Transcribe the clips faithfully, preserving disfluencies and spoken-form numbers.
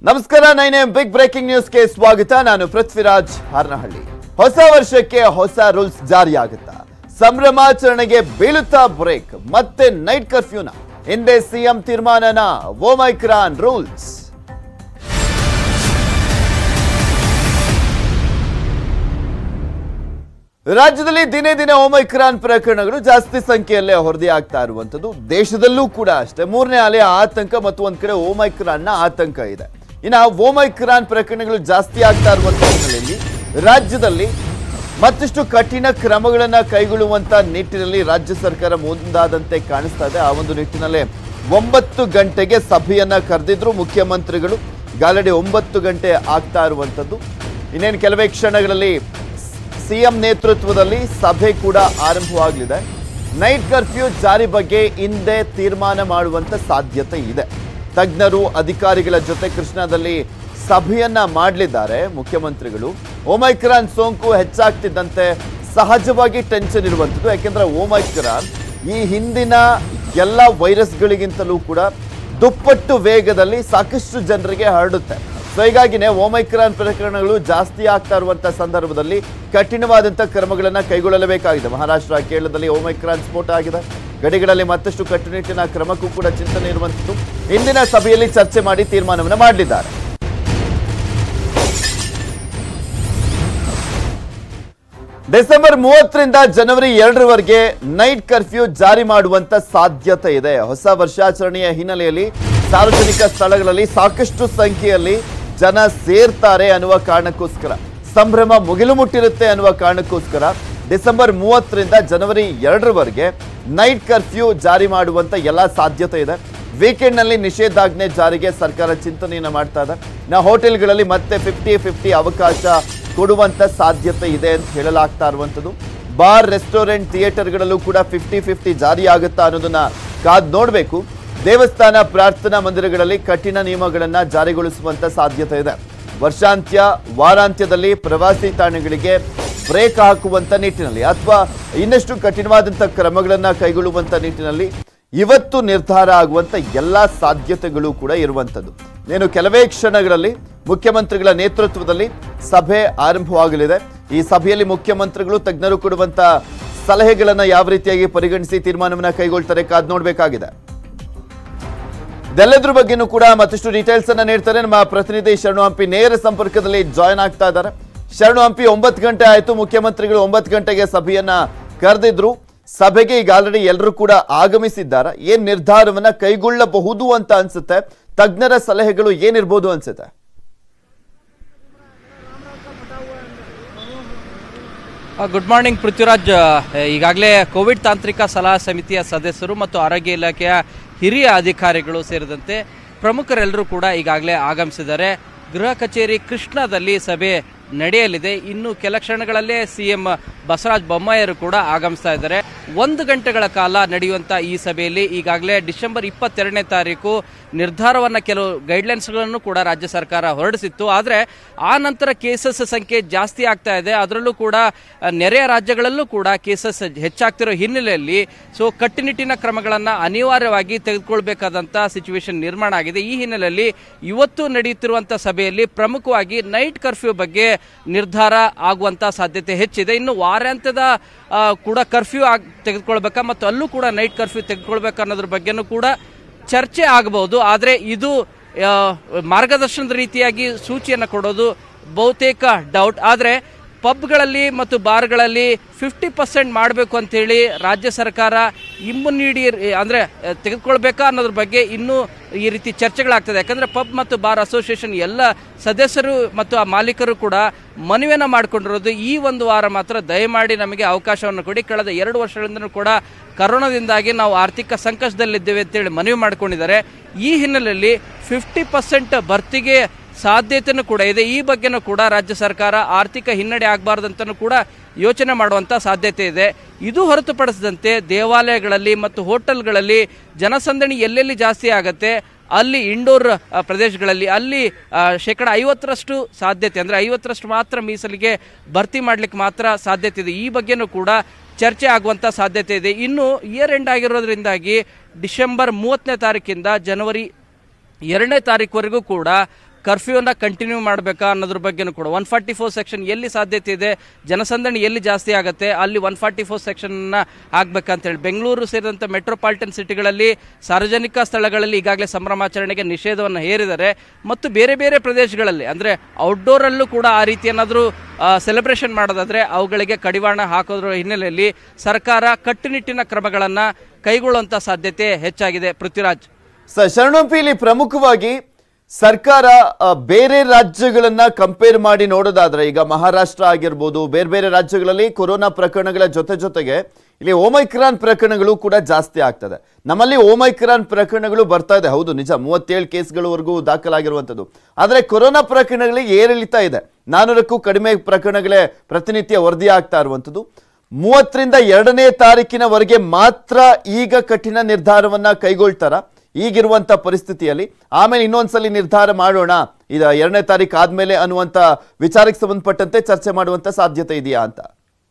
ನಮಸ್ಕಾರ nine M big breaking ನ್ಯೂಸ್ಗೆ ಸ್ವಾಗತ. ನಾನು ಪೃಥ್ವಿರಾಜ್ ಹಾರನಹಳ್ಳಿ. ಹೊಸ ವರ್ಷಕ್ಕೆ ಹೊಸ ರೂಲ್ಸ್ ಜಾರಿಯಾಗುತ್ತಾ? ಸಂಭ್ರಮಾಚರಣೆಗೆ ಬೀಳುತ್ತಾ ಬ್ರೇಕ್? ಮತ್ತೆ ನೈಟ್ ಕರ್ಫ್ಯೂನ ಹಿಂದೆ ಸಿಎಂ ತೀರ್ಮಾನನ ಓಮೈಕ್ರಾನ್ ರೂಲ್ಸ್. ರಾಜ್ಯದಲ್ಲಿ ದಿನೇ ದಿನೇ ಓಮೈಕ್ರಾನ್ ಪ್ರಕರಣಗಳು ಜಾಸ್ತಿ ಸಂಖ್ಯೆಯಲ್ಲೇ ಹೊರದಿಯಾಗ್ತಾ ಇರುವಂತದ್ದು. ದೇಶದಲ್ಲೂ ಕೂಡ ಅಷ್ಟೇ ಮೂರನೇ ಅಲೆಯ ಆತಂಕ ಮತ್ತು ಒಂದ್ ಕಡೆ ಓಮೈಕ್ರಾನ್ ನ ಆತಂಕ ಇದೆ. ಇನ್ನು ಓಮೈಕ್ರಾನ್ ಪ್ರಕರಣಗಳು ಜಾಸ್ತಿ ಆಗ್ತಾ ಇರುವಂತ ಹಿನ್ನೆಲೆಯಲ್ಲಿ ರಾಜ್ಯದಲ್ಲಿ ಮತ್ತಷ್ಟು ಕಠಿಣ ಕ್ರಮಗಳನ್ನ ಕೈಗೊಳ್ಳುವಂತ ನಿಟ್ಟಿನಲ್ಲಿ ರಾಜ್ಯ ಸರ್ಕಾರ ಮುಂದಾದಂತೆ ಕಾಣಿಸ್ತಾ ಇದೆ. ಆ ಒಂದು ನಿಟ್ಟಿನಲ್ಲೇ ಒಂಬತ್ತು ಗಂಟೆಗೆ ಸಭೆಯನ್ನ ಕರೆದಿದ್ರು ಮುಖ್ಯಮಂತ್ರಿಗಳು. ಆಲ್ರೆಡಿ ಒಂಬತ್ತು ಗಂಟೆ ಆಗ್ತಾ ಇರುವಂತದ್ದು. ಇನ್ನೇನು ಕೆಲವೇ ಕ್ಷಣಗಳಲ್ಲಿ ಸಿಎಂ ನೇತೃತ್ವದಲ್ಲಿ ಸಭೆ ಕೂಡ ಆರಂಭವಾಗಲಿದೆ. ನೈಟ್ ಕರ್ಫ್ಯೂ ಜಾರಿ ಬಗ್ಗೆ ಹಿಂದೆ ತೀರ್ಮಾನ ಮಾಡುವಂತ ಸಾಧ್ಯತೆ ಇದೆ. ತಜ್ಞರು ಅಧಿಕಾರಿಗಳ ಜೊತೆ ಕೃಷ್ಣಾದಲ್ಲಿ ಸಭೆಯನ್ನ ಮಾಡಲಿದ್ದಾರೆ ಮುಖ್ಯಮಂತ್ರಿಗಳು. ಓಮೈಕ್ರಾನ್ ಸೋಂಕು ಹೆಚ್ಚಾಗ್ತಿದ್ದಂತೆ ಸಹಜವಾಗಿ ಟೆನ್ಷನ್ ಇರುವಂಥದ್ದು. ಯಾಕೆಂದ್ರೆ ಓಮೈಕ್ರಾನ್ ಈ ಹಿಂದಿನ ಎಲ್ಲ ವೈರಸ್ಗಳಿಗಿಂತಲೂ ಕೂಡ ದುಪ್ಪಟ್ಟು ವೇಗದಲ್ಲಿ ಸಾಕಷ್ಟು ಜನರಿಗೆ ಹರಡುತ್ತೆ. ಸೊ ಹೀಗಾಗಿನೇ ಓಮೈಕ್ರಾನ್ ಪ್ರಕರಣಗಳು ಜಾಸ್ತಿ ಆಗ್ತಾ ಇರುವಂತಹ ಸಂದರ್ಭದಲ್ಲಿ ಕಠಿಣವಾದಂತಹ ಕ್ರಮಗಳನ್ನ ಕೈಗೊಳ್ಳಲೇಬೇಕಾಗಿದೆ. ಮಹಾರಾಷ್ಟ್ರ ಕೇರಳದಲ್ಲಿ ಓಮೈಕ್ರಾನ್ ಸ್ಫೋಟ ಆಗಿದೆ. ಗಡಿಗಳಲ್ಲಿ ಮತ್ತಷ್ಟು ಕಟ್ಟುನಿಟ್ಟಿನ ಕ್ರಮಕ್ಕೂ ಕೂಡ ಚಿಂತನೆ ಇರುವಂತದ್ದು. ಇಂದಿನ ಸಭೆಯಲ್ಲಿ ಚರ್ಚೆ ಮಾಡಿ ತೀರ್ಮಾನವನ್ನು ಮಾಡಲಿದ್ದಾರೆ. ಡಿಸೆಂಬರ್ ಮೂವತ್ತರಿಂದ ಜನವರಿ ಎರಡರವರೆಗೆ ನೈಟ್ ಕರ್ಫ್ಯೂ ಜಾರಿ ಮಾಡುವಂತ ಸಾಧ್ಯತೆ ಇದೆ. ಹೊಸ ವರ್ಷಾಚರಣೆಯ ಹಿನ್ನೆಲೆಯಲ್ಲಿ ಸಾರ್ವಜನಿಕ ಸ್ಥಳಗಳಲ್ಲಿ ಸಾಕಷ್ಟು ಸಂಖ್ಯೆಯಲ್ಲಿ ಜನ ಸೇರ್ತಾರೆ ಅನ್ನುವ ಕಾರಣಕ್ಕೋಸ್ಕರ, ಸಂಭ್ರಮ ಮುಗಿಲು ಮುಟ್ಟಿರುತ್ತೆ ಅನ್ನುವ ಕಾರಣಕ್ಕೋಸ್ಕರ ಡಿಸೆಂಬರ್ ಮೂವತ್ತರಿಂದ ಜನವರಿ ಎರಡರವರೆಗೆ ನೈಟ್ ಕರ್ಫ್ಯೂ ಜಾರಿ ಮಾಡುವಂತ ಎಲ್ಲ ಸಾಧ್ಯತೆ ಇದೆ. ವೀಕೆಂಡ್ ನಲ್ಲಿ ನಿಷೇಧಾಜ್ಞೆ ಜಾರಿಗೆ ಸರ್ಕಾರ ಚಿಂತನೆಯನ್ನ ಮಾಡ್ತಾ ಇದೆ. ನಾ ಹೋಟೆಲ್ಗಳಲ್ಲಿ ಮತ್ತೆ ಫಿಫ್ಟಿ ಫಿಫ್ಟಿ ಅವಕಾಶ ಕೊಡುವಂತ ಸಾಧ್ಯತೆ ಇದೆ ಅಂತ ಹೇಳಲಾಗ್ತಾ ಇರುವಂತದ್ದು. ಬಾರ್, ರೆಸ್ಟೋರೆಂಟ್, ಥಿಯೇಟರ್ಗಳಲ್ಲೂ ಕೂಡ ಫಿಫ್ಟಿ ಫಿಫ್ಟಿ ಜಾರಿ ಆಗುತ್ತಾ ಅನ್ನೋದನ್ನ ಕಾದ್ ನೋಡಬೇಕು. ದೇವಸ್ಥಾನ, ಪ್ರಾರ್ಥನಾ ಮಂದಿರಗಳಲ್ಲಿ ಕಠಿಣ ನಿಯಮಗಳನ್ನ ಜಾರಿಗೊಳಿಸುವಂತ ಸಾಧ್ಯತೆ ಇದೆ. ವರ್ಷಾಂತ್ಯ, ವಾರಾಂತ್ಯದಲ್ಲಿ ಪ್ರವಾಸಿ ತಾಣಗಳಿಗೆ ಬ್ರೇಕ್ ಹಾಕುವಂತ ನಿಟ್ಟಿನಲ್ಲಿ ಅಥವಾ ಇನ್ನಷ್ಟು ಕಠಿಣವಾದಂತಹ ಕ್ರಮಗಳನ್ನ ಕೈಗೊಳ್ಳುವಂತ ನಿಟ್ಟಿನಲ್ಲಿ ಇವತ್ತು ನಿರ್ಧಾರ ಆಗುವಂತ ಎಲ್ಲಾ ಸಾಧ್ಯತೆಗಳು ಕೂಡ ಇರುವಂತದ್ದು. ಏನು ಕೆಲವೇ ಕ್ಷಣಗಳಲ್ಲಿ ಮುಖ್ಯಮಂತ್ರಿಗಳ ನೇತೃತ್ವದಲ್ಲಿ ಸಭೆ ಆರಂಭವಾಗಲಿದೆ. ಈ ಸಭೆಯಲ್ಲಿ ಮುಖ್ಯಮಂತ್ರಿಗಳು, ತಜ್ಞರು ಕೊಡುವಂತ ಸಲಹೆಗಳನ್ನ ಯಾವ ರೀತಿಯಾಗಿ ಪರಿಗಣಿಸಿ ತೀರ್ಮಾನವನ್ನ ಕೈಗೊಳ್ತಾರೆ ಕಾದ್ ನೋಡಬೇಕಾಗಿದೆ. ಇದೆಲ್ಲದ್ರ ಬಗ್ಗೆನೂ ಕೂಡ ಮತ್ತಷ್ಟು ಡೀಟೇಲ್ಸ್ ಅನ್ನ ನೀಡ್ತಾರೆ ನಮ್ಮ ಪ್ರತಿನಿಧಿ ಶರಣು ಹಂಪಿ. ನೇರ ಸಂಪರ್ಕದಲ್ಲಿ ಜಾಯ್ನ್ ಆಗ್ತಾ ಇದ್ದಾರೆ. ಶರಣು ಹಂಪಿ, ಒಂಬತ್ತು ಗಂಟೆ ಆಯ್ತು, ಮುಖ್ಯಮಂತ್ರಿಗಳು ಒಂಬತ್ತು ಗಂಟೆಗೆ ಸಭೆಯನ್ನ ಕರೆದಿದ್ರು. ಸಭೆಗೆ ಈಗ ಆಲ್ರೆಡಿ ಎಲ್ಲರೂ ಕೂಡ ಆಗಮಿಸಿದ್ದಾರೆ. ಏನ್ ನಿರ್ಧಾರವನ್ನ ಕೈಗೊಳ್ಳಬಹುದು ಅಂತ ಅನ್ಸುತ್ತೆ? ತಜ್ಞರ ಸಲಹೆಗಳು ಏನಿರ್ಬೋದು ಅನ್ಸುತ್ತೆ? Good morning Prithviraj. ಈಗಾಗಲೇ ಕೋವಿಡ್ ತಾಂತ್ರಿಕ ಸಲಹಾ ಸಮಿತಿಯ ಸದಸ್ಯರು ಮತ್ತು ಆರೋಗ್ಯ ಇಲಾಖೆಯ ಹಿರಿಯ ಅಧಿಕಾರಿಗಳು ಸೇರಿದಂತೆ ಪ್ರಮುಖರೆಲ್ಲರೂ ಕೂಡ ಈಗಾಗಲೇ ಆಗಮಿಸಿದ್ದಾರೆ. ಗೃಹ ಕಚೇರಿ ಕೃಷ್ಣಾದಲ್ಲಿ ಸಭೆ ನಡೆಯಲಿದೆ. ಇನ್ನು ಕೆಲ ಕ್ಷಣಗಳಲ್ಲೇ ಸಿ ಎಂ ಬಸವರಾಜ ಬೊಮ್ಮಾಯಿಯವರು ಕೂಡ ಆಗಮಿಸ್ತಾ ಇದ್ದಾರೆ. ಒಂದು ಗಂಟೆಗಳ ಕಾಲ ನಡೆಯುವಂಥ ಈ ಸಭೆಯಲ್ಲಿ ಈಗಾಗಲೇ ಡಿಸೆಂಬರ್ ಇಪ್ಪತ್ತೆರಡನೇ ತಾರೀಕು ನಿರ್ಧಾರವನ್ನು, ಕೆಲವು ಗೈಡ್ಲೈನ್ಸ್ಗಳನ್ನು ಕೂಡ ರಾಜ್ಯ ಸರ್ಕಾರ ಹೊರಡಿಸಿತ್ತು. ಆದರೆ ಆ ನಂತರ ಕೇಸಸ್ ಸಂಖ್ಯೆ ಜಾಸ್ತಿ ಆಗ್ತಾ ಇದೆ. ಅದರಲ್ಲೂ ಕೂಡ ನೆರೆಯ ರಾಜ್ಯಗಳಲ್ಲೂ ಕೂಡ ಕೇಸಸ್ ಹೆಚ್ಚಾಗ್ತಿರೋ ಹಿನ್ನೆಲೆಯಲ್ಲಿ ಸೊ ಕಟ್ಟುನಿಟ್ಟಿನ ಕ್ರಮಗಳನ್ನು ಅನಿವಾರ್ಯವಾಗಿ ತೆಗೆದುಕೊಳ್ಬೇಕಾದಂಥ ಸಿಚುವೇಶನ್ ನಿರ್ಮಾಣ ಆಗಿದೆ. ಈ ಹಿನ್ನೆಲೆಯಲ್ಲಿ ಇವತ್ತು ನಡೆಯುತ್ತಿರುವಂಥ ಸಭೆಯಲ್ಲಿ ಪ್ರಮುಖವಾಗಿ ನೈಟ್ ಕರ್ಫ್ಯೂ ಬಗ್ಗೆ ನಿರ್ಧಾರ ಆಗುವಂಥ ಸಾಧ್ಯತೆ ಹೆಚ್ಚಿದೆ. ಇನ್ನು ವಾರಾಂತ್ಯದ ಕೂಡ ಕರ್ಫ್ಯೂ ಆಗಿ ತೆಗೆದುಕೊಳ್ಬೇಕಾ ಮತ್ತು ಅಲ್ಲೂ ಕೂಡ ನೈಟ್ ಕರ್ಫ್ಯೂ ತೆಗೆದುಕೊಳ್ಬೇಕು ಅನ್ನೋದ್ರ ಬಗ್ಗೆನೂ ಕೂಡ ಚರ್ಚೆ ಆಗಬಹುದು. ಆದರೆ ಇದು ಮಾರ್ಗದರ್ಶನದ ರೀತಿಯಾಗಿ ಸೂಚಿಯನ್ನು ಕೊಡೋದು ಬಹುತೇಕ ಡೌಟ್. ಆದರೆ ಪಬ್ಗಳಲ್ಲಿ ಮತ್ತು ಬಾರ್ಗಳಲ್ಲಿ ಫಿಫ್ಟಿ ಪರ್ಸೆಂಟ್ ಮಾಡಬೇಕು ಅಂತೇಳಿ ರಾಜ್ಯ ಸರ್ಕಾರ ಇಮ್ಯುನಿಟಿ ಅಂದರೆ ತೆಗೆದುಕೊಳ್ಬೇಕಾ ಅನ್ನೋದ್ರ ಬಗ್ಗೆ ಇನ್ನೂ ಈ ರೀತಿ ಚರ್ಚೆಗಳಾಗ್ತದೆ. ಯಾಕಂದರೆ ಪಬ್ ಮತ್ತು ಬಾರ್ ಅಸೋಸಿಯೇಷನ್ ಎಲ್ಲ ಸದಸ್ಯರು ಮತ್ತು ಆ ಮಾಲೀಕರು ಕೂಡ ಮನವಿಯನ್ನು ಮಾಡಿಕೊಂಡಿರೋದು ಈ ಒಂದು ವಾರ ಮಾತ್ರ ದಯಮಾಡಿ ನಮಗೆ ಅವಕಾಶವನ್ನು ಕೊಡಿ. ಕಳೆದ ಎರಡು ವರ್ಷಗಳಿಂದಲೂ ಕೂಡ ಕರೋನಾದಿಂದಾಗಿ ನಾವು ಆರ್ಥಿಕ ಸಂಕಷ್ಟದಲ್ಲಿದ್ದೇವೆ ಅಂತೇಳಿ ಮನವಿ ಮಾಡಿಕೊಂಡಿದ್ದಾರೆ. ಈ ಹಿನ್ನೆಲೆಯಲ್ಲಿ ಫಿಫ್ಟಿ ಪರ್ಸೆಂಟ್ ಭರ್ತಿಗೆ ಸಾಧ್ಯತೆಯೂ ಕೂಡ ಇದೆ. ಈ ಬಗ್ಗೆನೂ ಕೂಡ ರಾಜ್ಯ ಸರ್ಕಾರ ಆರ್ಥಿಕ ಹಿನ್ನಡೆ ಆಗಬಾರ್ದಂತನೂ ಕೂಡ ಯೋಚನೆ ಮಾಡುವಂಥ ಸಾಧ್ಯತೆ ಇದೆ. ಇದು ಹೊರತುಪಡಿಸಿದಂತೆ ದೇವಾಲಯಗಳಲ್ಲಿ ಮತ್ತು ಹೋಟೆಲ್ಗಳಲ್ಲಿ ಜನಸಂದಣಿ ಎಲ್ಲೆಲ್ಲಿ ಜಾಸ್ತಿ ಆಗುತ್ತೆ ಅಲ್ಲಿ ಇಂಡೋರ್ ಪ್ರದೇಶಗಳಲ್ಲಿ ಅಲ್ಲಿ ಶೇಕಡ ಐವತ್ತರಷ್ಟು ಸಾಧ್ಯತೆ, ಅಂದರೆ ಐವತ್ತರಷ್ಟು ಮಾತ್ರ ಮೀಸಲಿಗೆ ಭರ್ತಿ ಮಾಡಲಿಕ್ಕೆ ಮಾತ್ರ ಸಾಧ್ಯತೆ ಇದೆ. ಈ ಬಗ್ಗೆನೂ ಕೂಡ ಚರ್ಚೆ ಆಗುವಂಥ ಸಾಧ್ಯತೆ ಇದೆ. ಇನ್ನು ಇಯರ್ ಎಂಡ್ ಆಗಿರೋದ್ರಿಂದಾಗಿ ಡಿಸೆಂಬರ್ ಮೂವತ್ತನೇ ತಾರೀಕಿಂದ ಜನವರಿ ಎರಡನೇ ತಾರೀಕುವರೆಗೂ ಕೂಡ ಕರ್ಫ್ಯೂನ ಕಂಟಿನ್ಯೂ ಮಾಡಬೇಕಾ ಅನ್ನೋದ್ರ ಬಗ್ಗೆನೂ ಕೂಡ ಒನ್ ಫಾರ್ಟಿ ಫೋರ್ ಸೆಕ್ಷನ್ ಎಲ್ಲಿ ಸಾಧ್ಯತೆ ಇದೆ, ಜನಸಂದಣಿ ಎಲ್ಲಿ ಜಾಸ್ತಿ ಆಗುತ್ತೆ ಅಲ್ಲಿ ಒನ್ ಫಾರ್ಟಿ ಫೋರ್ ಸೆಕ್ಷನ್ನ ಹಾಕ್ಬೇಕಂತೇಳಿ ಬೆಂಗಳೂರು ಸೇರಿದಂತೆ ಮೆಟ್ರೋಪಾಲಿಟನ್ ಸಿಟಿಗಳಲ್ಲಿ ಸಾರ್ವಜನಿಕ ಸ್ಥಳಗಳಲ್ಲಿ ಈಗಾಗಲೇ ಸಂಭ್ರಮಾಚರಣೆಗೆ ನಿಷೇಧವನ್ನು ಹೇರಿದ್ದಾರೆ. ಮತ್ತು ಬೇರೆ ಬೇರೆ ಪ್ರದೇಶಗಳಲ್ಲಿ ಅಂದರೆ ಔಟ್ಡೋರಲ್ಲೂ ಕೂಡ ಆ ರೀತಿ ಏನಾದರೂ ಸೆಲೆಬ್ರೇಷನ್ ಮಾಡೋದಾದರೆ ಅವುಗಳಿಗೆ ಕಡಿವಾಣ ಹಾಕೋದ್ರ ಹಿನ್ನೆಲೆಯಲ್ಲಿ ಸರ್ಕಾರ ಕಟ್ಟುನಿಟ್ಟಿನ ಕ್ರಮಗಳನ್ನು ಕೈಗೊಳ್ಳುವಂಥ ಸಾಧ್ಯತೆ ಹೆಚ್ಚಾಗಿದೆ. ಪೃಥ್ವಿರಾಜ್ ಸರ್, ಶರಣೋಪಿ ಇಲ್ಲಿ ಪ್ರಮುಖವಾಗಿ ಸರ್ಕಾರ ಬೇರೆ ರಾಜ್ಯಗಳನ್ನ ಕಂಪೇರ್ ಮಾಡಿ ನೋಡೋದಾದ್ರೆ ಈಗ ಮಹಾರಾಷ್ಟ್ರ ಆಗಿರ್ಬೋದು, ಬೇರೆ ಬೇರೆ ರಾಜ್ಯಗಳಲ್ಲಿ ಕೊರೋನಾ ಪ್ರಕರಣಗಳ ಜೊತೆ ಜೊತೆಗೆ ಇಲ್ಲಿ ಓಮೈಕ್ರಾನ್ ಪ್ರಕರಣಗಳು ಕೂಡ ಜಾಸ್ತಿ ಆಗ್ತದೆ. ನಮ್ಮಲ್ಲಿ ಓಮೈಕ್ರಾನ್ ಪ್ರಕರಣಗಳು ಬರ್ತಾ ಇದೆ, ಹೌದು ನಿಜ, ಮೂವತ್ತೇಳು ಕೇಸ್ಗಳವರೆಗೂ ದಾಖಲಾಗಿರುವಂಥದ್ದು. ಆದರೆ ಕೊರೋನಾ ಪ್ರಕರಣಗಳಿಗೆ ಏರಿಳಿತ ಇದೆ, ನಾನೂರಕ್ಕೂ ಕಡಿಮೆ ಪ್ರಕರಣಗಳೇ ಪ್ರತಿನಿತ್ಯ ವರದಿ ಆಗ್ತಾ ಇರುವಂಥದ್ದು. ಮೂವತ್ತರಿಂದ ಎರಡನೇ ತಾರೀಕಿನವರೆಗೆ ಮಾತ್ರ ಈಗ ಕಠಿಣ ನಿರ್ಧಾರವನ್ನ ಕೈಗೊಳ್ತಾರ ಈಗಿರುವಂತ ಪರಿಸ್ಥಿತಿಯಲ್ಲಿ, ಆಮೇಲೆ ಇನ್ನೊಂದ್ಸಲಿ ನಿರ್ಧಾರ ಮಾಡೋಣ ಇದು ಎರಡನೇ ತಾರೀಕು ಆದ್ಮೇಲೆ ಅನ್ನುವಂತ ವಿಚಾರಕ್ಕೆ ಸಂಬಂಧಪಟ್ಟಂತೆ ಚರ್ಚೆ ಮಾಡುವಂತ ಸಾಧ್ಯತೆ ಇದೆಯಾ ಅಂತ?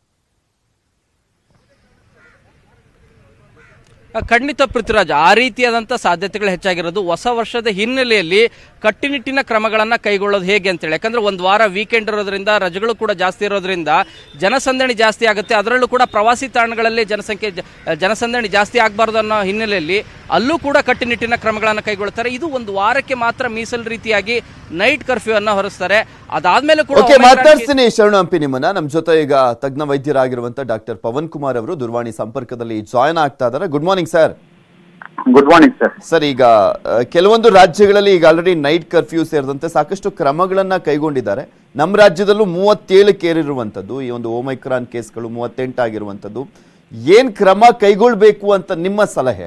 ಖಂಡಿತ ಪೃಥ್ವಿರಾಜ್, ಆ ರೀತಿಯಾದಂಥ ಸಾಧ್ಯತೆಗಳು ಹೆಚ್ಚಾಗಿರೋದು. ಹೊಸ ವರ್ಷದ ಹಿನ್ನೆಲೆಯಲ್ಲಿ ಕಟ್ಟುನಿಟ್ಟಿನ ಕ್ರಮಗಳನ್ನು ಕೈಗೊಳ್ಳೋದು ಹೇಗೆ ಅಂತೇಳಿ, ಯಾಕಂದರೆ ಒಂದು ವಾರ ವೀಕೆಂಡ್ ಇರೋದ್ರಿಂದ ರಜೆಗಳು ಕೂಡ ಜಾಸ್ತಿ ಇರೋದ್ರಿಂದ ಜನಸಂದಣಿ ಜಾಸ್ತಿ ಆಗುತ್ತೆ. ಅದರಲ್ಲೂ ಕೂಡ ಪ್ರವಾಸಿ ತಾಣಗಳಲ್ಲಿ ಜನಸಂಖ್ಯೆ ಜನಸಂದಣಿ ಜಾಸ್ತಿ ಆಗಬಾರ್ದು ಅನ್ನೋ ಹಿನ್ನೆಲೆಯಲ್ಲಿ ಅಲ್ಲೂ ಕೂಡ ಕಟ್ಟುನಿಟ್ಟಿನ ಕ್ರಮಗಳನ್ನು ಕೈಗೊಳ್ತಾರೆ. ಇದು ಒಂದು ವಾರಕ್ಕೆ ಮಾತ್ರ ಮೀಸಲು ರೀತಿಯಾಗಿ ನೈಟ್ ಕರ್ಫ್ಯೂ ಅನ್ನು ಹೊರಿಸ್ತಾರೆ. ಅದಾದ್ಮೇಲೆ ಕೂಡ ಮಾತಾಡ್ತೀನಿ ಶರಣು ಹಂಪಿ ನಿಮ್ಮನ್ನ. ನಮ್ಮ ಜೊತೆ ಈಗ ತಜ್ಞ ವೈದ್ಯರಾಗಿರುವಂತ ಡಾಕ್ಟರ್ ಪವನ್ ಕುಮಾರ್ ಅವರು ದೂರವಾಣಿ ಸಂಪರ್ಕದಲ್ಲಿ ಜಾಯ್ನ್ ಆಗ್ತಾ ಇದ್ದಾರೆ. Good morning sir. Good morning sir. Sir, ಈಗ ಕೆಲವೊಂದು ರಾಜ್ಯಗಳಲ್ಲಿ ಈಗ ಆಲ್ರೆಡಿ ನೈಟ್ ಕರ್ಫ್ಯೂ ಸೇರಿದಂತೆ ಸಾಕಷ್ಟು ಕ್ರಮಗಳನ್ನ ಕೈಗೊಂಡಿದ್ದಾರೆ. ನಮ್ಮ ರಾಜ್ಯದಲ್ಲೂ ಮೂವತ್ತೇಳಕ್ಕೆ ಏರಿರುವಂತದ್ದು, ಈ ಒಂದು ಓಮೈಕ್ರಾನ್ ಕೇಸ್ಗಳು ಮೂವತ್ತೆಂಟು ಆಗಿರುವಂತದ್ದು. ಏನ್ ಕ್ರಮ ಕೈಗೊಳ್ಬೇಕು ಅಂತ ನಿಮ್ಮ ಸಲಹೆ?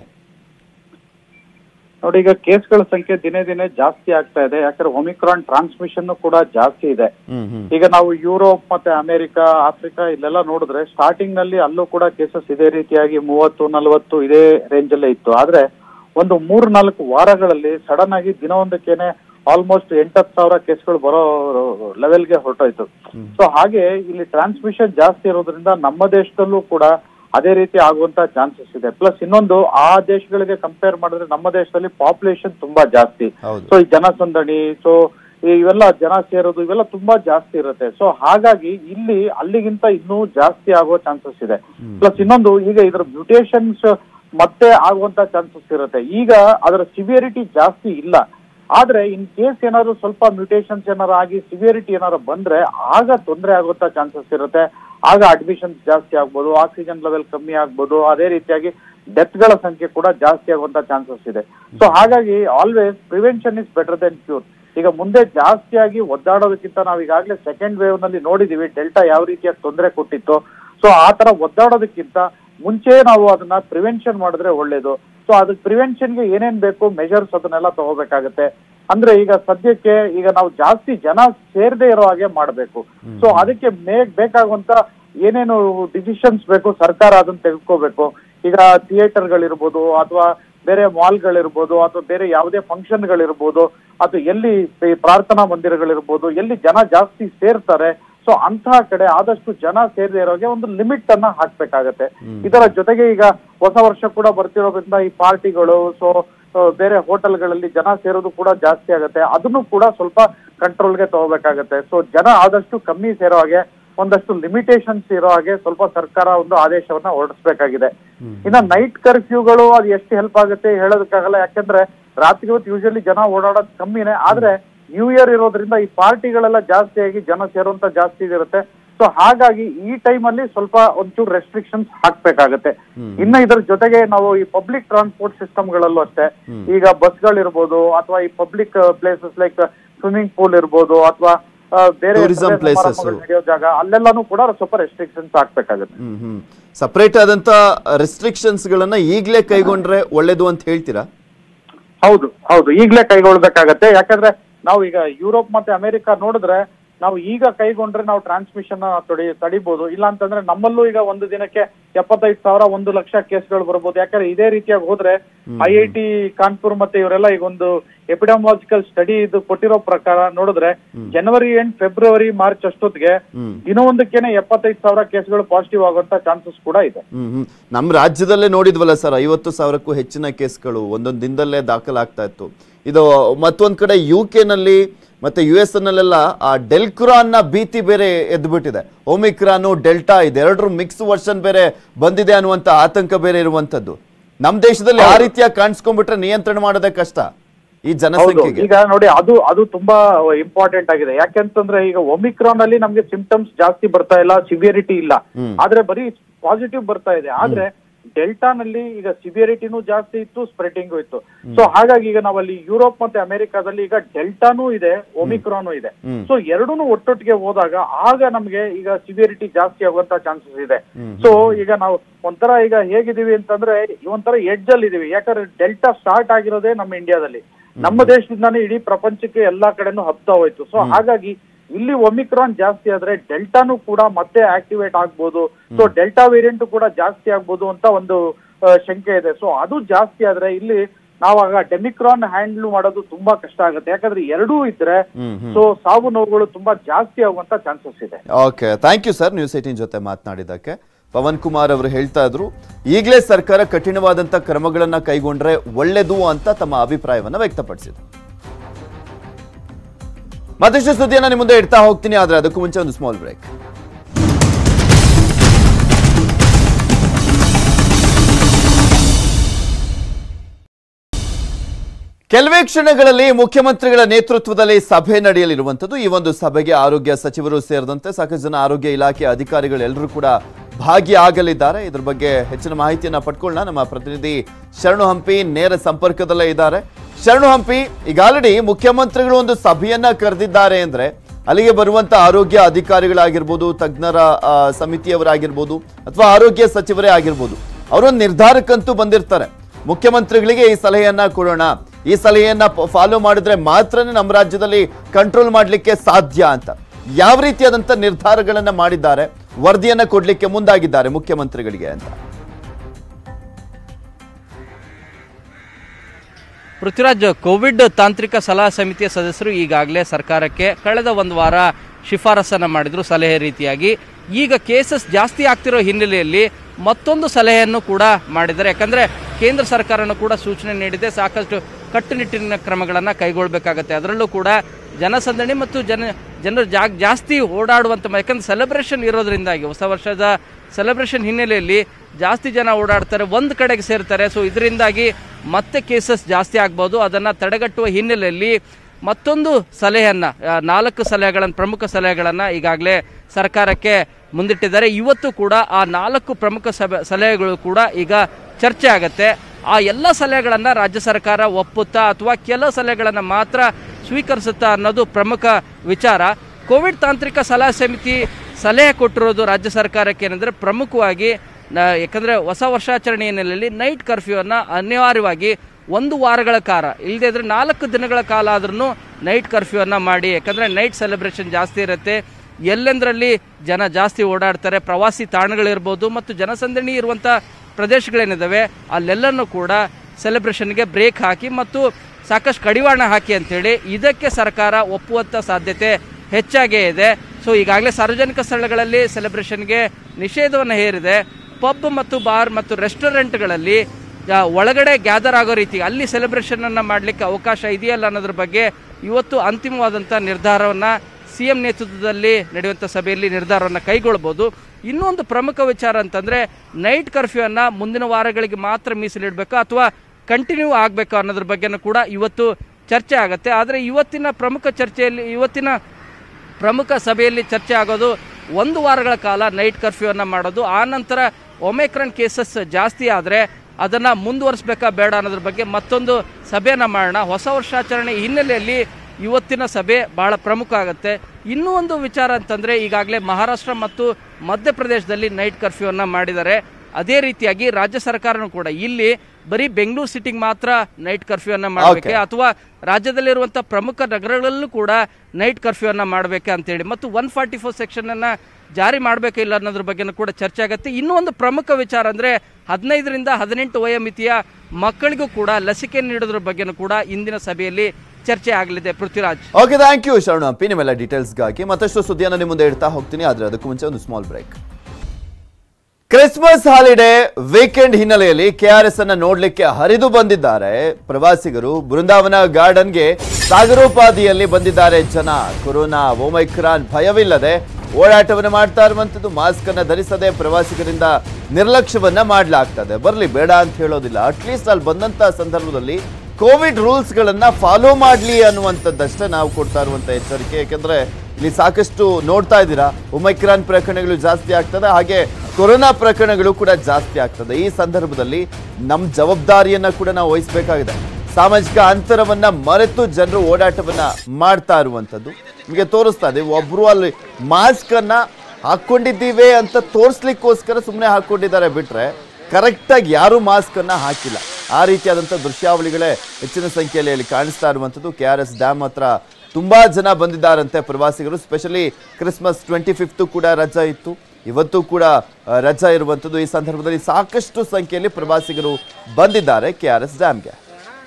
ನೋಡಿ, ಈಗ ಕೇಸ್ಗಳ ಸಂಖ್ಯೆ ದಿನೇ ದಿನೇ ಜಾಸ್ತಿ ಆಗ್ತಾ ಇದೆ. ಯಾಕಂದ್ರೆ ಒಮಿಕ್ರಾನ್ ಟ್ರಾನ್ಸ್ಮಿಷನ್ ಕೂಡ ಜಾಸ್ತಿ ಇದೆ. ಈಗ ನಾವು ಯುರೋಪ್ ಮತ್ತೆ ಅಮೆರಿಕ, ಆಫ್ರಿಕಾ ಇಲ್ಲೆಲ್ಲ ನೋಡಿದ್ರೆ ಸ್ಟಾರ್ಟಿಂಗ್ ನಲ್ಲಿ ಅಲ್ಲೂ ಕೂಡ ಕೇಸಸ್ ಇದೇ ರೀತಿಯಾಗಿ ಮೂವತ್ತು ನಲ್ವತ್ತು ಇದೇ ರೇಂಜ್ ಅಲ್ಲೇ ಇತ್ತು. ಆದ್ರೆ ಒಂದು ಮೂರ್ ನಾಲ್ಕು ವಾರಗಳಲ್ಲಿ ಸಡನ್ ಆಗಿ ದಿನವೊಂದಕ್ಕೇನೆ ಆಲ್ಮೋಸ್ಟ್ ಎಂಟತ್ತು ಸಾವಿರ ಕೇಸ್ಗಳು ಬರೋ ಲೆವೆಲ್ಗೆ ಹೊರಟೋಯ್ತು. ಸೊ ಹಾಗೆ ಇಲ್ಲಿ ಟ್ರಾನ್ಸ್ಮಿಷನ್ ಜಾಸ್ತಿ ಇರೋದ್ರಿಂದ ನಮ್ಮ ದೇಶದಲ್ಲೂ ಕೂಡ ಅದೇ ರೀತಿ ಆಗುವಂತ ಚಾನ್ಸಸ್ ಇದೆ. ಪ್ಲಸ್ ಇನ್ನೊಂದು, ಆ ದೇಶಗಳಿಗೆ ಕಂಪೇರ್ ಮಾಡಿದ್ರೆ ನಮ್ಮ ದೇಶದಲ್ಲಿ ಪಾಪ್ಯುಲೇಷನ್ ತುಂಬಾ ಜಾಸ್ತಿ. ಸೊ ಈ ಜನಸಂದಣಿ, ಸೊ ಇವೆಲ್ಲ ಜನ ಸೇರೋದು ಇವೆಲ್ಲ ತುಂಬಾ ಜಾಸ್ತಿ ಇರುತ್ತೆ. ಸೊ ಹಾಗಾಗಿ ಇಲ್ಲಿ ಅಲ್ಲಿಗಿಂತ ಇನ್ನೂ ಜಾಸ್ತಿ ಆಗೋ ಚಾನ್ಸಸ್ ಇದೆ. ಪ್ಲಸ್ ಇನ್ನೊಂದು, ಈಗ ಇದ್ರ ಮ್ಯೂಟೇಷನ್ಸ್ ಮತ್ತೆ ಆಗುವಂತ ಚಾನ್ಸಸ್ ಇರುತ್ತೆ. ಈಗ ಅದರ ಸಿವಿಯರಿಟಿ ಜಾಸ್ತಿ ಇಲ್ಲ, ಆದ್ರೆ ಇನ್ ಕೇಸ್ ಏನಾದ್ರು ಸ್ವಲ್ಪ ಮ್ಯೂಟೇಷನ್ಸ್ ಏನಾರು ಆಗಿ ಸಿವಿಯರಿಟಿ ಏನಾರು ಬಂದ್ರೆ ಆಗ ತೊಂದರೆ ಆಗುವಂತ ಚಾನ್ಸಸ್ ಇರುತ್ತೆ. ಆಗ ಅಡ್ಮಿಷನ್ಸ್ ಜಾಸ್ತಿ ಆಗ್ಬೋದು, ಆಕ್ಸಿಜನ್ ಲೆವೆಲ್ ಕಮ್ಮಿ ಆಗ್ಬೋದು, ಅದೇ ರೀತಿಯಾಗಿ ಡೆತ್ ಗಳ ಸಂಖ್ಯೆ ಕೂಡ ಜಾಸ್ತಿ ಆಗುವಂತ ಚಾನ್ಸಸ್ ಇದೆ. ಸೊ ಹಾಗಾಗಿ always prevention is better than cure. ಈಗ ಮುಂದೆ ಜಾಸ್ತಿಯಾಗಿ ಒದ್ದಾಡೋದಕ್ಕಿಂತ ನಾವು ಈಗಾಗಲೇ ಸೆಕೆಂಡ್ ವೇವ್ ನಲ್ಲಿ ನೋಡಿದೀವಿ ಡೆಲ್ಟಾ ಯಾವ ರೀತಿಯಾಗಿ ತೊಂದರೆ ಕೊಟ್ಟಿತ್ತು. ಸೊ ಆ ತರ ಒದ್ದಾಡೋದಕ್ಕಿಂತ ಮುಂಚೆ ನಾವು ಅದನ್ನ ಪ್ರಿವೆನ್ಷನ್ ಮಾಡಿದ್ರೆ ಒಳ್ಳೇದು. ಸೊ ಅದಕ್ಕೆ ಪ್ರಿವೆನ್ಷನ್ಗೆ ಏನೇನ್ ಬೇಕು ಮೆಜರ್ಸ್ ಅದನ್ನೆಲ್ಲ ತಗೋಬೇಕಾಗತ್ತೆ. ಅಂದ್ರೆ ಈಗ ಸದ್ಯಕ್ಕೆ ಈಗ ನಾವು ಜಾಸ್ತಿ ಜನ ಸೇರದೆ ಇರೋ ಹಾಗೆ ಮಾಡಬೇಕು. ಸೊ ಅದಕ್ಕೆ ಮೇಗ್ ಬೇಕಾಗುವಂತ ಏನೇನು ಡಿಸಿಷನ್ಸ್ ಬೇಕು ಸರ್ಕಾರ ಅದನ್ನ ತೆಗೆದುಕೋಬೇಕು. ಈಗ ಥಿಯೇಟರ್ಗಳಿರ್ಬೋದು ಅಥವಾ ಬೇರೆ ಮಾಲ್ಗಳಿರ್ಬೋದು ಅಥವಾ ಬೇರೆ ಯಾವುದೇ ಫಂಕ್ಷನ್ಗಳಿರ್ಬೋದು ಅಥವಾ ಎಲ್ಲಿ ಪ್ರಾರ್ಥನಾ ಮಂದಿರಗಳಿರ್ಬೋದು, ಎಲ್ಲಿ ಜನ ಜಾಸ್ತಿ ಸೇರ್ತಾರೆ, ಸೊ ಅಂತಹ ಕಡೆ ಆದಷ್ಟು ಜನ ಸೇರದೆ ಇರೋಗೆ ಒಂದು ಲಿಮಿಟ್ ಅನ್ನ ಹಾಕ್ಬೇಕಾಗತ್ತೆ. ಇದರ ಜೊತೆಗೆ ಈಗ ಹೊಸ ವರ್ಷ ಕೂಡ ಬರ್ತಿರೋದ್ರಿಂದ ಈ ಪಾರ್ಟಿಗಳು, ಸೊ ಬೇರೆ ಹೋಟೆಲ್ಗಳಲ್ಲಿ ಜನ ಸೇರೋದು ಕೂಡ ಜಾಸ್ತಿ ಆಗುತ್ತೆ. ಅದನ್ನು ಕೂಡ ಸ್ವಲ್ಪ ಕಂಟ್ರೋಲ್ಗೆ ತಗೋಬೇಕಾಗತ್ತೆ. ಸೊ ಜನ ಆದಷ್ಟು ಕಮ್ಮಿ ಸೇರೋ ಹಾಗೆ ಒಂದಷ್ಟು ಲಿಮಿಟೇಷನ್ಸ್ ಇರೋ ಹಾಗೆ ಸ್ವಲ್ಪ ಸರ್ಕಾರ ಒಂದು ಆದೇಶವನ್ನ ಹೊರಡಿಸಬೇಕಾಗಿದೆ. ಇನ್ನ ನೈಟ್ ಕರ್ಫ್ಯೂಗಳು ಅದು ಎಷ್ಟು ಹೆಲ್ಪ್ ಆಗುತ್ತೆ ಹೇಳೋದಕ್ಕಾಗಲ್ಲ, ಯಾಕಂದ್ರೆ ರಾತ್ರಿ ಹೊತ್ತು ಯೂಶಲಿ ಜನ ಓಡಾಡೋದು ಕಮ್ಮಿನೇ. ಆದ್ರೆ ನ್ಯೂ ಇಯರ್ ಇರೋದ್ರಿಂದ ಈ ಪಾರ್ಟಿಗಳೆಲ್ಲ ಜಾಸ್ತಿ ಆಗಿ ಜನ ಸೇರುವಂತ ಜಾಸ್ತಿ ಇರುತ್ತೆ. ಸೊ ಹಾಗಾಗಿ ಈ ಟೈಮ್ ಅಲ್ಲಿ ಸ್ವಲ್ಪ ಒಂಚೂರು ರೆಸ್ಟ್ರಿಕ್ಷನ್ಸ್ ಹಾಕ್ಬೇಕಾಗತ್ತೆ. ಇನ್ನು ಇದರ ಜೊತೆಗೆ ನಾವು ಈ ಪಬ್ಲಿಕ್ ಟ್ರಾನ್ಸ್ಪೋರ್ಟ್ ಸಿಸ್ಟಮ್ ಗಳಲ್ಲೂ ಅಷ್ಟೇ, ಈಗ ಬಸ್ಗಳಿರ್ಬೋದು ಅಥವಾ ಈ public places like swimming pool ಇರ್ಬೋದು ಅಥವಾ ಬೇರೆ ನಡೆಯೋ ಜಾಗ, ಅಲ್ಲೆಲ್ಲಾನು ಕೂಡ ಸ್ವಲ್ಪ ರೆಸ್ಟ್ರಿಕ್ಷನ್ಸ್ ಹಾಕ್ಬೇಕಾಗುತ್ತೆ. ಸಪರೇಟ್ ಆದಂತ ರೆಸ್ಟ್ರಿಕ್ಷನ್ಸ್ ಗಳನ್ನ ಈಗಲೇ ಕೈಗೊಂಡ್ರೆ ಒಳ್ಳೇದು ಅಂತ ಹೇಳ್ತೀರಾ? ಹೌದು ಹೌದು ಈಗಲೇ ಕೈಗೊಳ್ಬೇಕಾಗತ್ತೆ. ಯಾಕಂದ್ರೆ ನಾವು ಈಗ ಯುರೋಪ್ ಮತ್ತೆ ಅಮೆರಿಕ ನೋಡಿದ್ರೆ ನಾವು ಈಗ ಕೈಗೊಂಡ್ರೆ ನಾವು ಟ್ರಾನ್ಸ್ಮಿಷನ್ ತಡಿ ತಡಿಬಹುದು. ಇಲ್ಲ ಅಂತಂದ್ರೆ ನಮ್ಮಲ್ಲೂ ಈಗ ಒಂದು ದಿನಕ್ಕೆ ಎಪ್ಪತ್ತೈದು ಸಾವಿರ ಒಂದು ಲಕ್ಷ ಕೇಸ್ಗಳು ಬರ್ಬೋದು. ಯಾಕಂದ್ರೆ ಇದೇ ರೀತಿಯಾಗಿ ಹೋದ್ರೆ ಐ ಐ ಟಿ ಕಾನ್ಪುರ್ ಮತ್ತೆ ಇವರೆಲ್ಲ ಈಗ ಒಂದು ಎಪಿಡಮಾಲಜಿಕಲ್ ಸ್ಟಡಿ ಇದು ಕೊಟ್ಟಿರೋ ಪ್ರಕಾರ ನೋಡಿದ್ರೆ ಜನವರಿ ಎಂಡ್ ಫೆಬ್ರವರಿ ಮಾರ್ಚ್ ಅಷ್ಟೊತ್ತಿಗೆ ದಿನವೊಂದಕ್ಕೇನೆ ಎಪ್ಪತ್ತೈದು ಸಾವಿರ ಕೇಸ್ಗಳು ಪಾಸಿಟಿವ್ ಆಗುವಂತ ಚಾನ್ಸಸ್ ಕೂಡ ಇದೆ. ನಮ್ಮ ರಾಜ್ಯದಲ್ಲೇ ನೋಡಿದ್ವಲ್ಲ ಸರ್, ಐವತ್ತು ಸಾವಿರಕ್ಕೂ ಹೆಚ್ಚಿನ ಕೇಸ್ಗಳು ಒಂದೊಂದು ದಿನದಲ್ಲೇ ದಾಖಲಾಗ್ತಾ ಇತ್ತು. ಇದು ಮತ್ತೊಂದ್ ಕಡೆ ಯು ಕೆ ನಲ್ಲಿ ಮತ್ತೆ ಯು ಎಸ್ ನಲ್ಲೆಲ್ಲ ಆ ಡೆಲ್ಕ್ರಾನ್ ನ ಭೀತಿ ಬೇರೆ ಎದ್ಬಿಟ್ಟಿದೆ. ಒಮಿಕ್ರಾನು ಡೆಲ್ಟಾ ಇದೆರಡರ ಮಿಕ್ಸ್ ವರ್ಷನ್ ಬೇರೆ ಬಂದಿದೆ ಅನ್ನುವಂತ ಆತಂಕ ಬೇರೆ ಇರುವಂತದ್ದು. ನಮ್ ದೇಶದಲ್ಲಿ ಆ ರೀತಿಯಾಗಿ ಕಾಣಿಸ್ಕೊಂಡ್ಬಿಟ್ರೆ ನಿಯಂತ್ರಣ ಮಾಡೋದೇ ಕಷ್ಟ ಈ ಜನಸಂಖ್ಯೆಗೆ. ಈಗ ನೋಡಿ, ಅದು ಅದು ತುಂಬಾ ಇಂಪಾರ್ಟೆಂಟ್ ಆಗಿದೆ. ಯಾಕೆಂತಂದ್ರೆ ಈಗ ಒಮಿಕ್ರಾನ್ ಅಲ್ಲಿ ನಮ್ಗೆ ಸಿಂಪ್ಟಮ್ಸ್ ಜಾಸ್ತಿ ಬರ್ತಾ ಇಲ್ಲ, ಸಿವಿಯರಿಟಿ ಇಲ್ಲ, ಆದ್ರೆ ಬರೀ ಪಾಸಿಟಿವ್ ಬರ್ತಾ ಇದೆ. ಆದ್ರೆ ಡೆಲ್ಟಾನಲ್ಲಿ ಈಗ ಸಿವಿಯರಿಟಿನೂ ಜಾಸ್ತಿ ಇತ್ತು, ಸ್ಪ್ರೆಡಿಂಗು ಇತ್ತು. ಸೊ ಹಾಗಾಗಿ ಈಗ ನಾವಲ್ಲಿ ಯುರೋಪ್ ಮತ್ತೆ ಅಮೆರಿಕಾದಲ್ಲಿ ಈಗ ಡೆಲ್ಟಾನೂ ಇದೆ, ಒಮಿಕ್ರಾನು ಇದೆ. ಸೊ ಎರಡೂನು ಒಟ್ಟೊಟ್ಟಿಗೆ ಹೋದಾಗ ಆಗ ನಮ್ಗೆ ಈಗ ಸಿವಿಯರಿಟಿ ಜಾಸ್ತಿ ಆಗುವಂತ ಚಾನ್ಸಸ್ ಇದೆ. ಸೊ ಈಗ ನಾವು ಒಂಥರ ಈಗ ಹೇಗಿದೀವಿ ಅಂತಂದ್ರೆ ಒಂಥರ ಎಡ್ಜ್ ಅಲ್ಲಿ ಇದೀವಿ. ಯಾಕಂದ್ರೆ ಡೆಲ್ಟಾ ಸ್ಟಾರ್ಟ್ ಆಗಿರೋದೇ ನಮ್ಮ ಇಂಡಿಯಾದಲ್ಲಿ, ನಮ್ಮ ದೇಶದಿಂದಾನೇ ಇಡೀ ಪ್ರಪಂಚಕ್ಕೆ ಎಲ್ಲಾ ಕಡೆನೂ ಹಬ್ತಾ ಹೋಯ್ತು. ಸೊ ಹಾಗಾಗಿ ಇಲ್ಲಿ ಒಮಿಕ್ರಾನ್ ಜಾಸ್ತಿ ಆದ್ರೆ ಡೆಲ್ಟಾನು ಕೂಡ ಮತ್ತೆ ಆಕ್ಟಿವೇಟ್ ಆಗ್ಬೋದು. ಸೊ ಡೆಲ್ಟಾ ವೇರಿಯಂಟ್ ಕೂಡ ಜಾಸ್ತಿ ಆಗ್ಬೋದು ಅಂತ ಒಂದು ಶಂಕೆ ಇದೆ. ಸೊ ಅದು ಜಾಸ್ತಿ ಆದ್ರೆ ಇಲ್ಲಿ ನಾವಾಗ ಡೆಮಿಕ್ರಾನ್ ಹ್ಯಾಂಡಲ್ ಮಾಡೋದು ತುಂಬಾ ಕಷ್ಟ ಆಗುತ್ತೆ. ಯಾಕಂದ್ರೆ ಎರಡೂ ಇದ್ರೆ ಸೊ ಸಾವು ನೋವುಗಳು ತುಂಬಾ ಜಾಸ್ತಿ ಆಗುವಂತ ಚಾನ್ಸಸ್ ಇದೆ. Okay, thank you sir, news eighteen ಜೊತೆ ಮಾತನಾಡಿದ್ದಕ್ಕೆ. ಪವನ್ ಕುಮಾರ್ ಅವರು ಹೇಳ್ತಾ ಇದ್ರು, ಈಗಲೇ ಸರ್ಕಾರ ಕಠಿಣವಾದಂತ ಕ್ರಮಗಳನ್ನ ಕೈಗೊಂಡ್ರೆ ಒಳ್ಳೆದು ಅಂತ ತಮ್ಮ ಅಭಿಪ್ರಾಯವನ್ನ ವ್ಯಕ್ತಪಡಿಸಿದ್ರು. ಮತ್ತಷ್ಟು ಸುದ್ದಿಯನ್ನ ನಿಮ್ಮ ಮುಂದೆ ಇಡ್ತಾ ಹೋಗ್ತೀನಿ, ಆದ್ರೆ ಅದಕ್ಕೂ ಮುಂಚೆ ಒಂದು ಸ್ಮಾಲ್ ಬ್ರೇಕ್. ಕೆಲವೇ ಕ್ಷಣಗಳಲ್ಲಿ ಮುಖ್ಯಮಂತ್ರಿಗಳ ನೇತೃತ್ವದಲ್ಲಿ ಸಭೆ ನಡೆಯಲಿರುವಂಥದ್ದು. ಈ ಒಂದು ಸಭೆಗೆ ಆರೋಗ್ಯ ಸಚಿವರು ಸೇರಿದಂತೆ ಸಾಕಷ್ಟು ಜನ ಆರೋಗ್ಯ ಇಲಾಖೆ ಅಧಿಕಾರಿಗಳೆಲ್ಲರೂ ಕೂಡ ಭಾಗಿಯಾಗಲಿದ್ದಾರೆ. ಇದ್ರ ಬಗ್ಗೆ ಹೆಚ್ಚಿನ ಮಾಹಿತಿಯನ್ನ ಪಡ್ಕೊಳ್ಳೋಣ. ನಮ್ಮ ಪ್ರತಿನಿಧಿ ಶರಣು ಹಂಪಿ ನೇರ ಸಂಪರ್ಕದಲ್ಲೇ ಇದ್ದಾರೆ. ಶರಣು ಹಂಪಿ, ಈಗ ಆಲ್ರೆಡಿ ಮುಖ್ಯಮಂತ್ರಿಗಳು ಒಂದು ಸಭೆಯನ್ನ ಕರೆದಿದ್ದಾರೆ ಅಂದ್ರೆ ಅಲ್ಲಿಗೆ ಬರುವಂತ ಆರೋಗ್ಯ ಅಧಿಕಾರಿಗಳಾಗಿರ್ಬೋದು, ತಜ್ಞರ ಸಮಿತಿಯವರಾಗಿರ್ಬೋದು, ಅಥವಾ ಆರೋಗ್ಯ ಸಚಿವರೇ ಆಗಿರ್ಬೋದು, ಅವರೊಂದು ನಿರ್ಧಾರಕ್ಕಂತೂ ಬಂದಿರ್ತಾರೆ. ಮುಖ್ಯಮಂತ್ರಿಗಳಿಗೆ ಈ ಸಲಹೆಯನ್ನ ಕೊಡೋಣ, ಈ ಸಲಹೆಯನ್ನ ಫಾಲೋ ಮಾಡಿದ್ರೆ ಮಾತ್ರನೇ ನಮ್ಮ ರಾಜ್ಯದಲ್ಲಿ ಕಂಟ್ರೋಲ್ ಮಾಡಲಿಕ್ಕೆ ಸಾಧ್ಯ ಅಂತ ಯಾವ ರೀತಿಯಾದಂತ ನಿರ್ಧಾರಗಳನ್ನ ಮಾಡಿದ್ದಾರೆ, ವರದಿಯನ್ನ ಕೊಡ್ಲಿಕ್ಕೆ ಮುಂದಾಗಿದ್ದಾರೆ ಮುಖ್ಯಮಂತ್ರಿಗಳಿಗೆ ಅಂತ? ಪೃಥ್ವಿರಾಜ್, ಕೋವಿಡ್ ತಾಂತ್ರಿಕ ಸಲಹಾ ಸಮಿತಿಯ ಸದಸ್ಯರು ಈಗಾಗಲೇ ಸರ್ಕಾರಕ್ಕೆ ಕಳೆದ ಒಂದು ವಾರ ಶಿಫಾರಸನ್ನು ಮಾಡಿದ್ರು ಸಲಹೆ ರೀತಿಯಾಗಿ. ಈಗ ಕೇಸಸ್ ಜಾಸ್ತಿ ಆಗ್ತಿರೋ ಹಿನ್ನೆಲೆಯಲ್ಲಿ ಮತ್ತೊಂದು ಸಲಹೆಯನ್ನು ಕೂಡ ಮಾಡಿದ್ದಾರೆ. ಯಾಕಂದರೆ ಕೇಂದ್ರ ಸರ್ಕಾರನೂ ಕೂಡ ಸೂಚನೆ ನೀಡಿದೆ, ಸಾಕಷ್ಟು ಕಟ್ಟುನಿಟ್ಟಿನ ಕ್ರಮಗಳನ್ನು ಕೈಗೊಳ್ಳಬೇಕಾಗತ್ತೆ. ಅದರಲ್ಲೂ ಕೂಡ ಜನಸಂದಣಿ ಮತ್ತು ಜನ ಜನರು ಜಾ ಜಾಸ್ತಿ ಓಡಾಡುವಂಥ, ಯಾಕಂದರೆ ಸೆಲೆಬ್ರೇಷನ್ ಇರೋದ್ರಿಂದಾಗಿ ಹೊಸ ವರ್ಷದ ಸೆಲೆಬ್ರೇಷನ್ ಹಿನ್ನೆಲೆಯಲ್ಲಿ ಜಾಸ್ತಿ ಜನ ಓಡಾಡ್ತಾರೆ, ಒಂದು ಕಡೆಗೆ ಸೇರ್ತಾರೆ. ಸೊ ಇದರಿಂದಾಗಿ ಮತ್ತೆ ಕೇಸಸ್ ಜಾಸ್ತಿ ಆಗ್ಬೋದು. ಅದನ್ನು ತಡೆಗಟ್ಟುವ ಹಿನ್ನೆಲೆಯಲ್ಲಿ ಮತ್ತೊಂದು ಸಲಹೆಯನ್ನು, ನಾಲ್ಕು ಸಲಹೆಗಳನ್ನು, ಪ್ರಮುಖ ಸಲಹೆಗಳನ್ನು ಈಗಾಗಲೇ ಸರ್ಕಾರಕ್ಕೆ ಮುಂದಿಟ್ಟಿದ್ದಾರೆ. ಇವತ್ತು ಕೂಡ ಆ ನಾಲ್ಕು ಪ್ರಮುಖ ಸಭೆ ಸಲಹೆಗಳು ಕೂಡ ಈಗ ಚರ್ಚೆ ಆಗುತ್ತೆ. ಆ ಎಲ್ಲ ಸಲಹೆಗಳನ್ನು ರಾಜ್ಯ ಸರ್ಕಾರ ಒಪ್ಪುತ್ತಾ ಅಥವಾ ಕೆಲವು ಸಲಹೆಗಳನ್ನು ಮಾತ್ರ ಸ್ವೀಕರಿಸುತ್ತಾ ಅನ್ನೋದು ಪ್ರಮುಖ ವಿಚಾರ. ಕೋವಿಡ್ ತಾಂತ್ರಿಕ ಸಲಹಾ ಸಮಿತಿ ಸಲಹೆ ಕೊಟ್ಟಿರೋದು ರಾಜ್ಯ ಸರ್ಕಾರಕ್ಕೆ ಏನಂದರೆ ಪ್ರಮುಖವಾಗಿ, ಯಾಕಂದರೆ ಹೊಸ ವರ್ಷಾಚರಣೆ ಹಿನ್ನೆಲೆಯಲ್ಲಿ ನೈಟ್ ಕರ್ಫ್ಯೂವನ್ನು ಅನಿವಾರ್ಯವಾಗಿ ಒಂದು ವಾರಗಳ ಕಾಲ, ಇಲ್ಲದೇ ಇದ್ರೆ ನಾಲ್ಕು ದಿನಗಳ ಕಾಲ ಆದ್ರೂ ನೈಟ್ ಕರ್ಫ್ಯೂವನ್ನು ಮಾಡಿ. ಯಾಕಂದರೆ ನೈಟ್ ಸೆಲೆಬ್ರೇಷನ್ ಜಾಸ್ತಿ ಇರುತ್ತೆ, ಎಲ್ಲೆಂದರಲ್ಲಿ ಜನ ಜಾಸ್ತಿ ಓಡಾಡ್ತಾರೆ, ಪ್ರವಾಸಿ ತಾಣಗಳಿರ್ಬೋದು ಮತ್ತು ಜನಸಂದಣಿ ಇರುವಂಥ ಪ್ರದೇಶಗಳೇನಿದ್ದಾವೆ ಅಲ್ಲೆಲ್ಲನೂ ಕೂಡ ಸೆಲೆಬ್ರೇಷನ್ಗೆ ಬ್ರೇಕ್ ಹಾಕಿ ಮತ್ತು ಸಾಕಷ್ಟು ಕಡಿವಾಣ ಹಾಕಿ ಅಂಥೇಳಿ ಇದಕ್ಕೆ ಸರ್ಕಾರ ಒಪ್ಪುವಂಥ ಸಾಧ್ಯತೆ ಹೆಚ್ಚಾಗೇ ಇದೆ. ಸೊ ಈಗಾಗಲೇ ಸಾರ್ವಜನಿಕ ಸ್ಥಳಗಳಲ್ಲಿ ಸೆಲೆಬ್ರೇಷನ್ಗೆ ನಿಷೇಧವನ್ನು ಹೇರಿದೆ. ಪಬ್ ಮತ್ತು ಬಾರ್ ಮತ್ತು ರೆಸ್ಟೋರೆಂಟ್ಗಳಲ್ಲಿ ಒಳಗಡೆ ಗ್ಯಾದರ್ ಆಗೋ ರೀತಿ ಅಲ್ಲಿ ಸೆಲೆಬ್ರೇಷನನ್ನು ಮಾಡಲಿಕ್ಕೆ ಅವಕಾಶ ಇದೆಯಲ್ಲ ಅನ್ನೋದ್ರ ಬಗ್ಗೆ ಇವತ್ತು ಅಂತಿಮವಾದಂಥ ನಿರ್ಧಾರವನ್ನು ಸಿ ಎಂ ನೇತೃತ್ವದಲ್ಲಿ ನಡೆಯುವಂಥ ಸಭೆಯಲ್ಲಿ ನಿರ್ಧಾರವನ್ನು ಕೈಗೊಳ್ಬೋದು. ಇನ್ನೊಂದು ಪ್ರಮುಖ ವಿಚಾರ ಅಂತಂದರೆ ನೈಟ್ ಕರ್ಫ್ಯೂವನ್ನು ಮುಂದಿನ ವಾರಗಳಿಗೆ ಮಾತ್ರ ಮೀಸಲಿಡಬೇಕು ಅಥವಾ ಕಂಟಿನ್ಯೂ ಆಗಬೇಕು ಅನ್ನೋದ್ರ ಬಗ್ಗೆನೂ ಕೂಡ ಇವತ್ತು ಚರ್ಚೆ ಆಗುತ್ತೆ. ಆದರೆ ಇವತ್ತಿನ ಪ್ರಮುಖ ಚರ್ಚೆಯಲ್ಲಿ ಇವತ್ತಿನ ಪ್ರಮುಖ ಸಭೆಯಲ್ಲಿ ಚರ್ಚೆ ಆಗೋದು ಒಂದು ವಾರಗಳ ಕಾಲ ನೈಟ್ ಕರ್ಫ್ಯೂವನ್ನು ಮಾಡೋದು. ಆ ನಂತರ ಒಮಿಕ್ರಾನ್ ಕೇಸಸ್ ಜಾಸ್ತಿ ಆದರೆ ಅದನ್ನು ಮುಂದುವರಿಸಬೇಕಾ ಬೇಡ ಅನ್ನೋದ್ರ ಬಗ್ಗೆ ಮತ್ತೊಂದು ಸಭೆಯನ್ನು ಮಾಡೋಣ. ಹೊಸ ವರ್ಷಾಚರಣೆ ಹಿನ್ನೆಲೆಯಲ್ಲಿ ಇವತ್ತಿನ ಸಭೆ ಭಾಳ ಪ್ರಮುಖ ಆಗುತ್ತೆ. ಇನ್ನೂ ಒಂದು ವಿಚಾರ ಅಂತಂದರೆ ಈಗಾಗಲೇ ಮಹಾರಾಷ್ಟ್ರ ಮತ್ತು ಮಧ್ಯಪ್ರದೇಶದಲ್ಲಿ ನೈಟ್ ಕರ್ಫ್ಯೂವನ್ನು ಮಾಡಿದ್ದಾರೆ. ಅದೇ ರೀತಿಯಾಗಿ ರಾಜ್ಯ ಸರ್ಕಾರನೂ ಕೂಡ ಇಲ್ಲಿ ಬರೀ ಬೆಂಗಳೂರು ಸಿಟಿಗೆ ಮಾತ್ರ ನೈಟ್ ಕರ್ಫ್ಯೂವನ್ನು ಮಾಡಬೇಕೆ ಅಥವಾ ರಾಜ್ಯದಲ್ಲಿರುವಂಥ ಪ್ರಮುಖ ನಗರಗಳಲ್ಲೂ ಕೂಡ ನೈಟ್ ಕರ್ಫ್ಯೂವನ್ನು ಮಾಡಬೇಕೆ ಅಂತೇಳಿ ಮತ್ತು ಒನ್ ಫಾರ್ಟಿ ಫೋರ್ ಸೆಕ್ಷನನ್ನು ಜಾರಿ ಮಾಡಬೇಕಿಲ್ಲ ಅನ್ನೋದ್ರ ಬಗ್ಗೆನೂ ಕೂಡ ಚರ್ಚೆ ಆಗುತ್ತೆ. ಇನ್ನೂ ಒಂದು ಪ್ರಮುಖ ವಿಚಾರ ಅಂದರೆ ಹದಿನೈದರಿಂದ ಹದಿನೆಂಟು ವಯೋಮಿತಿಯ ಮಕ್ಕಳಿಗೂ ಕೂಡ ಲಸಿಕೆ ನೀಡೋದ್ರ ಬಗ್ಗೆನೂ ಕೂಡ ಇಂದಿನ ಸಭೆಯಲ್ಲಿ ಚರ್ಚೆ ಆಗಲಿದೆ. ಪೃಥ್ವಿರಾಜ್, ಓಕೆ, ಥ್ಯಾಂಕ್ ಯು ಶರಣು ಹಂಪಿ, ನಿಮ್ಮೆಲ್ಲ ಡೀಟೇಲ್ಸ್ಗಾಗಿ ಮತ್ತಷ್ಟು ಸುದ್ದಿಯನ್ನು ನಿಮ್ಮ ಮುಂದೆ ಇಡ್ತಾ ಹೋಗ್ತೀನಿ. ಆದರೆ ಅದಕ್ಕೂ ಮುಂಚೆ ಒಂದು small break. Christmas holiday weekend ಹಿನ್ನೆಲೆಯಲ್ಲಿ ಕೆಆರ್ಎಸ್ ಅನ್ನ ನೋಡ್ಲಿಕ್ಕೆ ಹರಿದು ಬಂದಿದ್ದಾರೆ ಪ್ರವಾಸಿಗರು. ಬೃಂದಾವನ ಗಾರ್ಡನ್ಗೆ ಸಾಗರೋಪಾದಿಯಲ್ಲಿ ಬಂದಿದ್ದಾರೆ ಜನ. ಕೊರೋನಾ ಒಮೈಕ್ರಾನ್ ಭಯವಿಲ್ಲದೆ ಓಡಾಟವನ್ನು ಮಾಡ್ತಾ ಇರುವಂತದ್ದು. ಮಾಸ್ಕ್ ಅನ್ನ ಧರಿಸದೆ ಪ್ರವಾಸಿಗರಿಂದ ನಿರ್ಲಕ್ಷ್ಯವನ್ನ ಮಾಡಲಾಗ್ತದೆ. ಬರ್ಲಿ ಬೇಡ ಅಂತ ಹೇಳೋದಿಲ್ಲ, ಅಟ್ಲೀಸ್ಟ್ ಅಲ್ಲಿ ಬಂದಂತ ಸಂದರ್ಭದಲ್ಲಿ ಕೋವಿಡ್ ರೂಲ್ಸ್ ಗಳನ್ನ ಫಾಲೋ ಮಾಡ್ಲಿ ಅನ್ನುವಂಥದ್ದಷ್ಟೇ ನಾವು ಕೊಡ್ತಾ ಇರುವಂತ ಎಚ್ಚರಿಕೆ. ಯಾಕೆಂದ್ರೆ ಇಲ್ಲಿ ಸಾಕಷ್ಟು ನೋಡ್ತಾ ಇದ್ದೀರಾ, ಒಮೈಕ್ರಾನ್ ಪ್ರಕರಣಗಳು ಜಾಸ್ತಿ ಆಗ್ತದೆ, ಹಾಗೆ ಕೊರೋನಾ ಪ್ರಕರಣಗಳು ಕೂಡ ಜಾಸ್ತಿ ಆಗ್ತದೆ. ಈ ಸಂದರ್ಭದಲ್ಲಿ ನಮ್ಮ ಜವಾಬ್ದಾರಿಯನ್ನ ಕೂಡ ನಾವು ವಹಿಸಬೇಕಾಗಿದೆ. ಸಾಮಾಜಿಕ ಅಂತರವನ್ನ ಮರೆತು ಜನರು ಓಡಾಟವನ್ನ ಮಾಡ್ತಾ ಇರುವಂತದ್ದು ನಿಮಗೆ ತೋರಿಸ್ತಾ ಇದೆ. ಒಬ್ರು ಅಲ್ಲಿ ಮಾಸ್ಕ್ ಅನ್ನ ಹಾಕೊಂಡಿದ್ದೀವಿ ಅಂತ ತೋರಿಸ್ಲಿಕ್ಕೋಸ್ಕರ ಸುಮ್ಮನೆ ಹಾಕೊಂಡಿದ್ದಾರೆ ಬಿಟ್ರೆ ಕರೆಕ್ಟ್ ಆಗಿ ಯಾರು ಮಾಸ್ಕ್ ಅನ್ನ ಹಾಕಿಲ್ಲ. ಆ ರೀತಿಯಾದಂಥ ದೃಶ್ಯಾವಳಿಗಳೇ ಹೆಚ್ಚಿನ ಸಂಖ್ಯೆಯಲ್ಲಿ ಇಲ್ಲಿ ಕಾಣಿಸ್ತಾ ಇರುವಂಥದ್ದು. ಕೆ ಆರ್ ಎಸ್ ಡ್ಯಾಮ್ ಹತ್ರ ತುಂಬಾ ಜನ ಬಂದಿದ್ದಾರಂತೆ ಪ್ರವಾಸಿಗರು. ಸ್ಪೆಷಲಿ ಕ್ರಿಸ್ಮಸ್ ಟ್ವೆಂಟಿ ಫಿಫ್ತ್ ಕೂಡ ರಜಾ ಇತ್ತು, ಇವತ್ತು ಕೂಡ ರಜಾ ಇರುವಂಥದ್ದು. ಈ ಸಂದರ್ಭದಲ್ಲಿ ಸಾಕಷ್ಟು ಸಂಖ್ಯೆಯಲ್ಲಿ ಪ್ರವಾಸಿಗರು ಬಂದಿದ್ದಾರೆ ಕೆ ಆರ್ ಎಸ್ ಡ್ಯಾಮ್ಗೆ.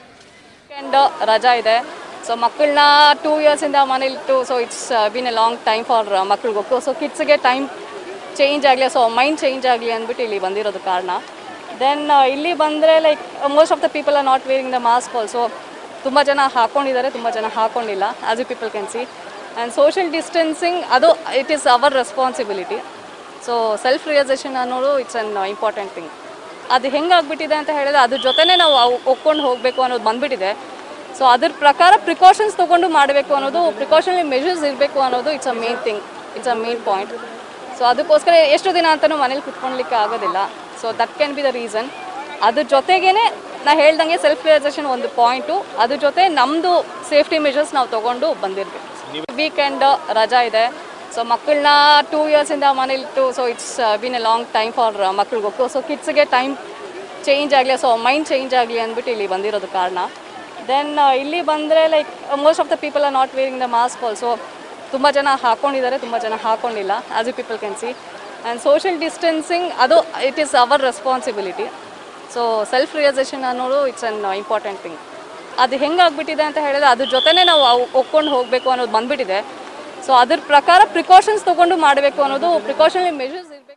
ರಜಾ ಇದೆ, ಸೊ ಮಕ್ಕಳನ್ನ ಟೂ ಇಯರ್ಸ್ ಇಂದ ಮನೇಲಿಟ್ಟು, so it's been a long time for ಮಕ್ಕಳಿಗೋಕ್ಕೂ. ಸೊ ಕಿಡ್ಸ್ಗೆ ಟೈಮ್ ಚೇಂಜ್ ಆಗಲಿ, ಸೊ ಮೈಂಡ್ ಚೇಂಜ್ ಆಗಲಿ ಅಂದ್ಬಿಟ್ಟು ಇಲ್ಲಿ ಬಂದಿರೋದು ಕಾರಣ. ದೆನ್ ಇಲ್ಲಿ ಬಂದರೆ like most of the people are not wearing the mask also. ತುಂಬ ಜನ ಹಾಕ್ಕೊಂಡಿದ್ದಾರೆ, ತುಂಬ ಜನ ಹಾಕ್ಕೊಂಡಿಲ್ಲ, as you people can see. And social distancing ಅದು it is our responsibility. So self realisation ಅನ್ನೋದು ಇಟ್ಸ್ ಅನ್ ಇಂಪಾರ್ಟೆಂಟ್ ಥಿಂಗ್. ಅದು ಹೆಂಗಾಗ್ಬಿಟ್ಟಿದೆ ಅಂತ ಹೇಳಿದ್ರೆ ಅದ್ರ ಜೊತೆನೇ ನಾವು ಒಪ್ಕೊಂಡು ಹೋಗಬೇಕು ಅನ್ನೋದು ಬಂದುಬಿಟ್ಟಿದೆ. ಸೊ ಅದ್ರ ಪ್ರಕಾರ ಪ್ರಿಕಾಷನ್ಸ್ ತೊಗೊಂಡು ಮಾಡಬೇಕು ಅನ್ನೋದು, ಪ್ರಿಕಾಷನರಿ ಮೆಷರ್ಸ್ ಇರಬೇಕು ಅನ್ನೋದು it's a main thing, it's a main point. So ಅದಕ್ಕೋಸ್ಕರ ಎಷ್ಟು ದಿನ ಅಂತಲೂ ಮನೇಲಿ ಕುತ್ಕೊಳ್ಲಿಕ್ಕೆ ಆಗೋದಿಲ್ಲ. So that can be the reason. ಅದ್ರ ಜೊತೆಗೇ ನಾ ಹೇಳ್ದಂಗೆ ಸೆಲ್ಫ್ ರಿಯಲೈಸೇಷನ್ ಒಂದು ಪಾಯಿಂಟು, ಅದ್ರ ಜೊತೆ ನಮ್ಮದು ಸೇಫ್ಟಿ ಮೆಷರ್ಸ್ ನಾವು ತೊಗೊಂಡು ಬಂದಿರಬೇಕು. ವೀಕೆಂಡ್ ರಜಾ ಇದೆ, ಸೊ ಮಕ್ಕಳನ್ನ ಟೂ ಇಯರ್ಸಿಂದ ಮನೇಲಿಟ್ಟು, so it's been a long time for ಮಕ್ಕಳಿಗೋಕ್ಕೂ. ಸೊ ಕಿಡ್ಸ್ಗೆ ಟೈಮ್ ಚೇಂಜ್ ಆಗಲಿ, ಸೊ ಮೈಂಡ್ ಚೇಂಜ್ ಆಗಲಿ ಅಂದ್ಬಿಟ್ಟು ಇಲ್ಲಿ ಬಂದಿರೋದು ಕಾರಣ. ದೆನ್ ಇಲ್ಲಿ ಬಂದರೆ like most of the people are not wearing the mask also. ತುಂಬ ಜನ ಹಾಕ್ಕೊಂಡಿದ್ದಾರೆ, ತುಂಬ ಜನ ಹಾಕ್ಕೊಂಡಿಲ್ಲ, as you people can see. And social distancing ಅದು it is our responsibility. So self realisation ಅನ್ನೋದು ಇಟ್ಸ್ ಅನ್ ಇಂಪಾರ್ಟೆಂಟ್ ಥಿಂಗ್. ಅದು ಹೆಂಗಾಗ್ಬಿಟ್ಟಿದೆ ಅಂತ ಹೇಳಿದ್ರೆ ಅದ್ರ ಜೊತೆನೇ ನಾವು ಒಪ್ಕೊಂಡು ಹೋಗಬೇಕು ಅನ್ನೋದು ಬಂದುಬಿಟ್ಟಿದೆ. ಸೊ ಅದ್ರ ಪ್ರಕಾರ ಪ್ರಿಕಾಷನ್ಸ್ ತೊಗೊಂಡು ಮಾಡಬೇಕು ಅನ್ನೋದು, ಪ್ರಿಕಾಷನರಿ ಮೆಷರ್ಸ್ ಇರಬೇಕು.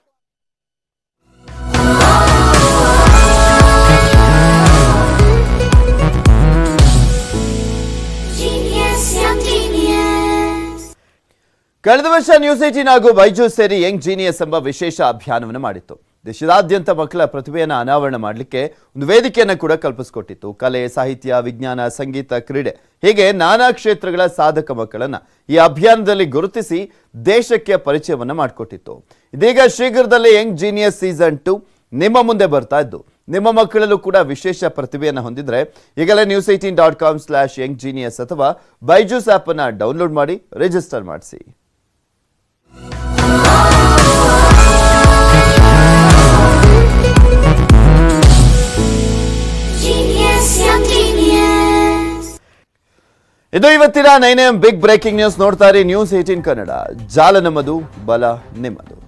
ಕಳೆದ ವರ್ಷ ನ್ಯೂಸ್ ಏಟೀನ್ ಹಾಗೂ ಬೈಜೂಸ್ ಸೇರಿ ಯಂಗ್ ಜೀನಿಯಸ್ ಎಂಬ ವಿಶೇಷ ಅಭಿಯಾನವನ್ನು ಮಾಡಿತ್ತು. ದೇಶದಾದ್ಯಂತ ಮಕ್ಕಳ ಪ್ರತಿಭೆಯನ್ನು ಅನಾವರಣ ಮಾಡಲಿಕ್ಕೆ ಒಂದು ವೇದಿಕೆಯನ್ನು ಕೂಡ ಕಲ್ಪಿಸಿಕೊಟ್ಟಿತ್ತು. ಕಲೆ, ಸಾಹಿತ್ಯ, ವಿಜ್ಞಾನ, ಸಂಗೀತ, ಕ್ರೀಡೆ ಹೀಗೆ ನಾನಾ ಕ್ಷೇತ್ರಗಳ ಸಾಧಕ ಮಕ್ಕಳನ್ನ ಈ ಅಭಿಯಾನದಲ್ಲಿ ಗುರುತಿಸಿ ದೇಶಕ್ಕೆ ಪರಿಚಯವನ್ನ ಮಾಡಿಕೊಟ್ಟಿತ್ತು. ಇದೀಗ ಶೀಘ್ರದಲ್ಲೇ ಯಂಗ್ ಜೀನಿಯಸ್ ಸೀಸನ್ ಟು ನಿಮ್ಮ ಮುಂದೆ ಬರ್ತಾ ಇದ್ದು, ನಿಮ್ಮ ಮಕ್ಕಳಲ್ಲೂ ಕೂಡ ವಿಶೇಷ ಪ್ರತಿಭೆಯನ್ನು ಹೊಂದಿದ್ರೆ ಈಗಲೇ news eighteen dot com slash young genius ಅಥವಾ ಬೈಜೂಸ್ ಆಪ್ ಅನ್ನ ಡೌನ್ಲೋಡ್ ಮಾಡಿ ರಿಜಿಸ್ಟರ್ ಮಾಡಿಸಿ. ಇದು ಇವತ್ತಿನ nine M big breaking news. ನೋಡ್ತಾ ಇರಿ ನ್ಯೂಸ್ ಏಟೀನ್ ಕನ್ನಡ. ಜಾಲ ನಮ್ಮದು, ಬಲ ನಿಮ್ಮದು.